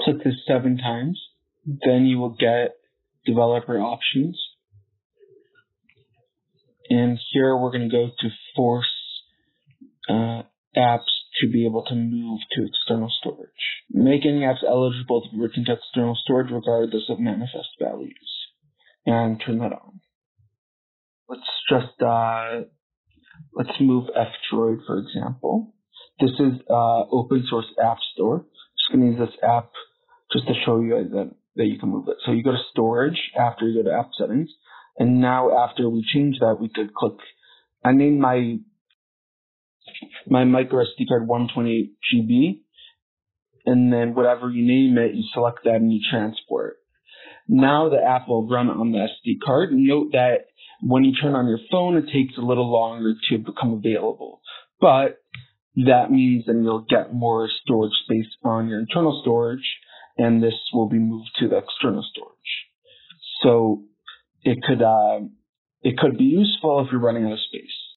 Click this 7 times. Then you will get developer options. And here we're going to go to force apps to be able to move to external storage. Make any apps eligible to be written to external storage regardless of manifest values. And turn that on. Let's move F-Droid, for example. This is open source app store. Just going to use this app just to show you that you can move it. So you go to storage after you go to app settings. And now after we change that, we could click, I named my micro SD card 128 GB. And then whatever you name it, you select that and you transport. Now the app will run on the SD card. Note that when you turn on your phone, it takes a little longer to become available. But that means then you'll get more storage space on your internal storage, and this will be moved to the external storage. So it could be useful if you're running out of space.